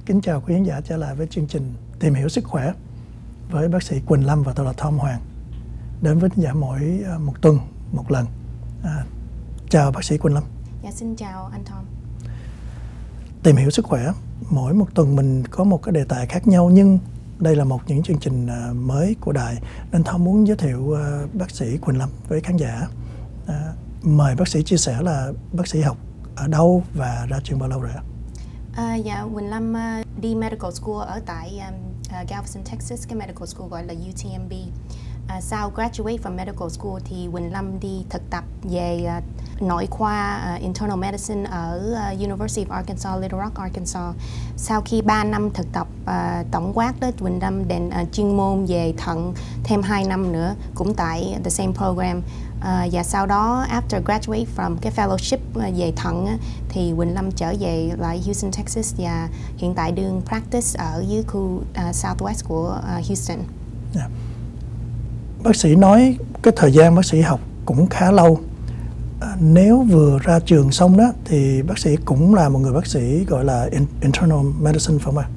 Kính chào quý khán giả trở lại với chương trình Tìm hiểu sức khỏe với bác sĩ Quỳnh Lâm và tôi là Tom Hoàng. Đến với khán giả mỗi một tuần một lần. Chào bác sĩ Quỳnh Lâm. Dạ, xin chào anh Tom. Tìm hiểu sức khỏe, mỗi một tuần mình có một cái đề tài khác nhau, nhưng đây là một những chương trình mới của đài, nên Tom muốn giới thiệu bác sĩ Quỳnh Lâm với khán giả. Mời bác sĩ chia sẻ là bác sĩ học ở đâu và ra trường bao lâu rồi ạ? Dạ, Quỳnh Lâm đi medical school ở tại Galveston, Texas, cái medical school gọi là UTMB. Sau graduate from medical school thì Quỳnh Lâm đi thực tập về nội khoa internal medicine ở University of Arkansas, Little Rock, Arkansas. Sau khi 3 năm thực tập tổng quát đó, Quỳnh Lâm đến chuyên môn về thận thêm 2 năm nữa, cũng tại the same program. Và sau đó after graduate from cái fellowship về thận thì Quỳnh Lâm trở về lại Houston, Texas và hiện tại đương practice ở dưới khu Southwest của Houston. Yeah. Bác sĩ nói cái thời gian bác sĩ học cũng khá lâu. Nếu vừa ra trường xong đó thì bác sĩ cũng là một người bác sĩ gọi là internal medicine phải không ạ?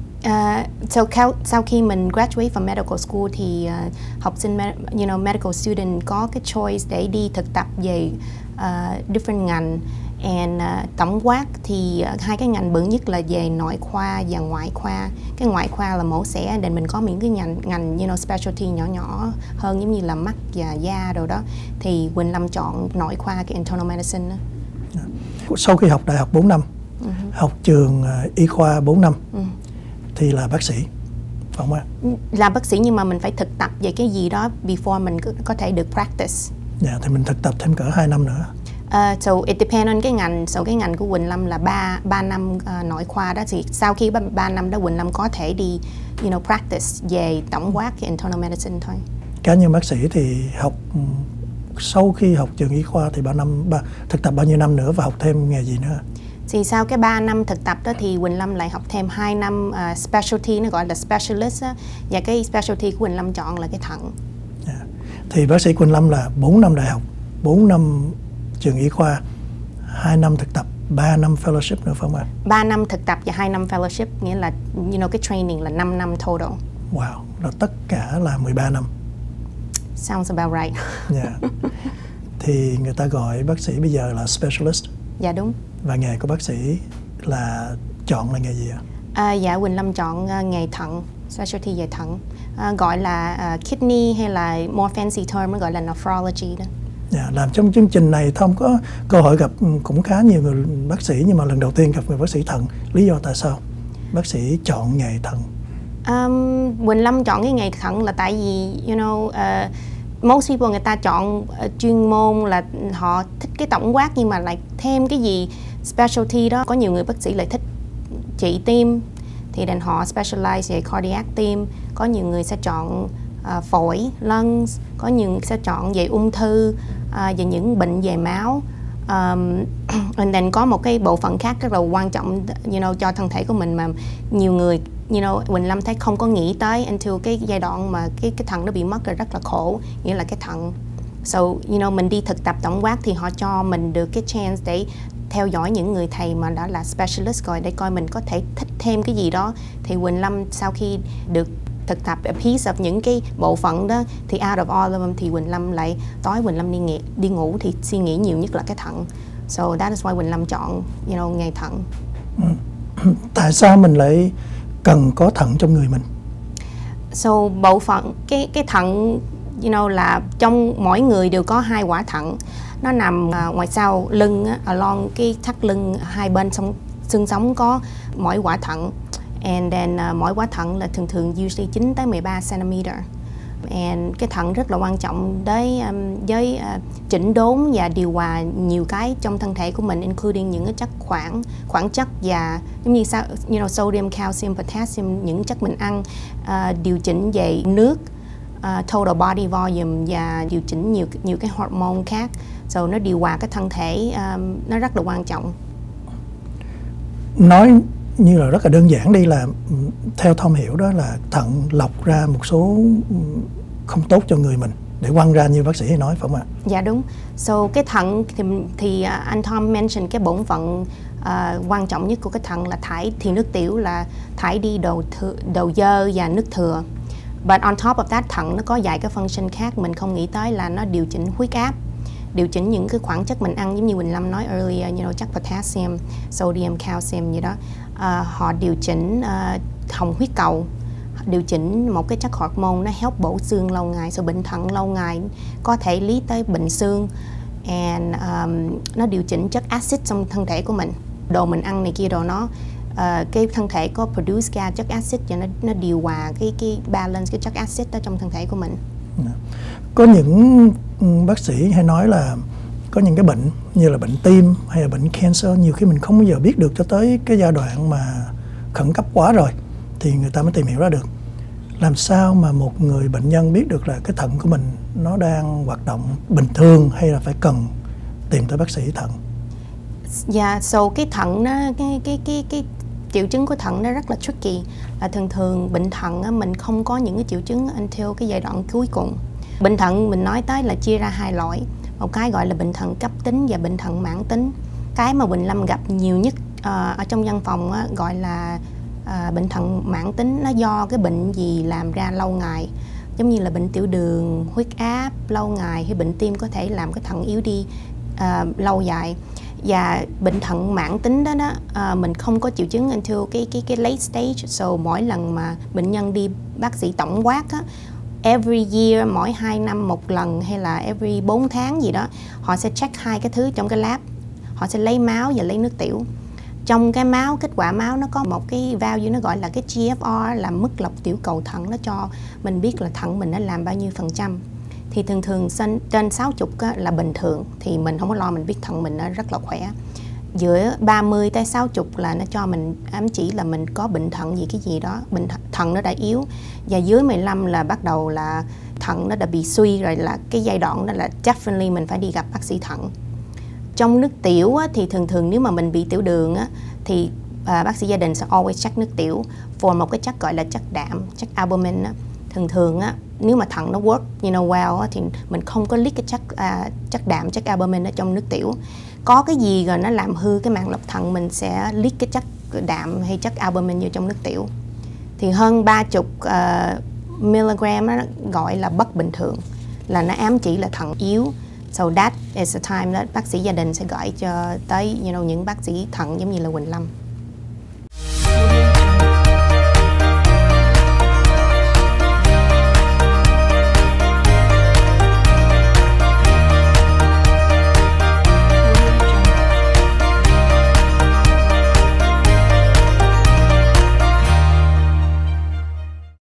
Sau khi mình graduate from medical school thì học sinh medical student có cái choice để đi thực tập về different ngành. And tổng quát thì hai cái ngành bự nhất là về nội khoa và ngoại khoa. Cái ngoại khoa là mổ xẻ, để mình có những cái ngành specialty nhỏ nhỏ hơn, giống như là mắt và da đồ đó. Thì Quỳnh Lâm chọn nội khoa, cái internal medicine đó. Sau khi học đại học 4 năm, học trường y khoa 4 năm, thì là bác sĩ, phải không ạ? Là bác sĩ nhưng mà mình phải thực tập về cái gì đó before mình có thể được practice. Dạ, thì mình thực tập thêm cỡ 2 năm nữa. So it depends on cái ngành. So cái ngành của Quỳnh Lâm là 3 năm nội khoa đó, thì sau khi 3 năm đó Quỳnh Lâm có thể đi practice về tổng quát cái internal medicine thôi. Cá nhân bác sĩ thì học sau khi học trường y khoa thì thực tập bao nhiêu năm nữa và học thêm nghề gì nữa? Thì sau cái 3 năm thực tập đó thì Quỳnh Lâm lại học thêm 2 năm specialty, nó gọi là specialist đó. Và cái specialty của Quỳnh Lâm chọn là cái thận. Yeah. Thì bác sĩ Quỳnh Lâm là 4 năm đại học, 4 năm trường y khoa, 2 năm thực tập, 3 năm fellowship nữa phải không ạ? 3 năm thực tập và 2 năm fellowship, nghĩa là cái training là 5 năm total. Wow, là tất cả là 13 năm. Sounds about right. Yeah. Thì người ta gọi bác sĩ bây giờ là specialist. Dạ đúng. Và nghề của bác sĩ là chọn là nghề gì ạ? Dạ, Quỳnh Lâm chọn nghề thận, specialty về thận. Gọi là kidney, hay là more fancy term nó gọi là nephrology đó. Dạ, làm trong chương trình này Tom có cơ hội gặp cũng khá nhiều người bác sĩ, nhưng mà lần đầu tiên gặp người bác sĩ thận. Lý do tại sao bác sĩ chọn nghề thận? Quỳnh Lâm chọn cái nghề thận là tại vì most people người ta chọn chuyên môn là họ thích cái tổng quát, nhưng mà lại thêm cái gì specialty đó. Có nhiều người bác sĩ lại thích trị tim thì nên họ specialize về cardiac tim. Có nhiều người sẽ chọn phổi, lungs. Có nhiều người sẽ chọn về ung thư, về những bệnh về máu. And then có một cái bộ phận khác rất là quan trọng cho thân thể của mình mà nhiều người Quỳnh Lâm thấy không có nghĩ tới until cái giai đoạn mà cái thận nó bị mất rồi, rất là khổ, nghĩa là cái thận. So mình đi thực tập tổng quát thì họ cho mình được cái chance để theo dõi những người thầy mà đã là specialist rồi, để coi mình có thể thích thêm cái gì đó. Thì Quỳnh Lâm sau khi được thực tập a piece of những cái bộ phận đó thì out of all of them thì Quỳnh Lâm lại tối Quỳnh Lâm đi ngủ thì suy nghĩ nhiều nhất là cái thận. So that is why Quỳnh Lâm chọn nghề thận. Tại sao mình lại cần có thận trong người mình? So bộ phận cái thận là trong mỗi người đều có 2 quả thận. Nó nằm ngoài sau lưng along cái thắt lưng, hai bên xương sống có mỗi quả thận. And then mỗi quả thận là thường usually 9 tới 13 cm. And cái thận rất là quan trọng với chỉnh đốn và điều hòa nhiều cái trong thân thể của mình, including những cái chất khoáng chất và giống như sodium, calcium, potassium, những chất mình ăn, điều chỉnh về nước, total body volume và điều chỉnh nhiều cái hormone khác. So nó điều hòa cái thân thể, nó rất là quan trọng. Nói như là rất là đơn giản đi, là theo Tom hiểu đó là thận lọc ra một số không tốt cho người mình để quăng ra như bác sĩ nói, phải không ạ? Dạ đúng. So cái thận thì anh Tom mention cái bổn phận quan trọng nhất của cái thận là thải, thì nước tiểu là thải đi đồ dơ và nước thừa. But on top of that, thận nó có vài cái function khác mình không nghĩ tới, là nó điều chỉnh huyết áp, điều chỉnh những cái khoáng chất mình ăn, giống như Quỳnh Lâm nói earlier, chắc potassium, sodium, calcium gì đó. Họ điều chỉnh hồng huyết cầu, điều chỉnh một cái chất hormone nó help bổ xương lâu ngày, so bệnh thận lâu ngày có thể lý tới bệnh xương. And nó điều chỉnh chất axit trong thân thể của mình, đồ mình ăn này kia đồ nó cái thân thể có produce ra chất axit và nó điều hòa cái balance cái chất axit đó trong thân thể của mình. Có những bác sĩ hay nói là có những cái bệnh như là bệnh tim hay là bệnh cancer, nhiều khi mình không bao giờ biết được cho tới cái giai đoạn mà khẩn cấp quá rồi thì người ta mới tìm hiểu ra được. Làm sao mà một người bệnh nhân biết được là cái thận của mình nó đang hoạt động bình thường hay là phải cần tìm tới bác sĩ thận? So cái thận nó cái triệu chứng của thận nó rất là tricky, là thường bệnh thận á, mình không có những cái triệu chứng until cái giai đoạn cuối cùng. Bệnh thận mình nói tới là chia ra hai loại, một cái gọi là bệnh thận cấp tính và bệnh thận mãn tính. Cái mà Quỳnh Lâm gặp nhiều nhất ở trong văn phòng á, gọi là bệnh thận mãn tính, nó do cái bệnh gì làm ra lâu ngày, giống như là bệnh tiểu đường, huyết áp lâu ngày, hay bệnh tim có thể làm cái thận yếu đi lâu dài. Và bệnh thận mãn tính đó mình không có triệu chứng until cái late stage. So mỗi lần mà bệnh nhân đi bác sĩ tổng quát á, every year, mỗi 2 năm một lần hay là every 4 tháng gì đó, họ sẽ check hai cái thứ trong cái lab. Họ sẽ lấy máu và lấy nước tiểu. Trong cái máu, kết quả máu nó có một cái value nó gọi là cái GFR, là mức lọc tiểu cầu thận, nó cho mình biết là thận mình nó làm bao nhiêu %. Thì thường trên 60 là bình thường, thì mình không có lo, mình biết thận mình nó rất là khỏe. Giữa 30 tới 60 là nó cho mình ám chỉ là mình có bệnh thận gì cái gì đó, bệnh thận nó đã yếu. Và dưới 15 là bắt đầu là thận nó đã bị suy rồi, là cái giai đoạn đó là definitely mình phải đi gặp bác sĩ thận. Trong nước tiểu á, thì thường nếu mà mình bị tiểu đường á, thì bác sĩ gia đình sẽ always check nước tiểu for một cái chất gọi là chất đạm, chất albumin á. Thường á, nếu mà thận nó work well á, thì mình không có leak cái chất đạm, chất albumin ở trong nước tiểu. Có cái gì rồi nó làm hư cái màng lọc thận, mình sẽ leak cái chất đạm hay chất albumin vô trong nước tiểu. Thì hơn 30 mg nó gọi là bất bình thường, là nó ám chỉ là thận yếu. So that is the time that bác sĩ gia đình sẽ gọi cho tới những bác sĩ thận giống như là Quỳnh Lâm.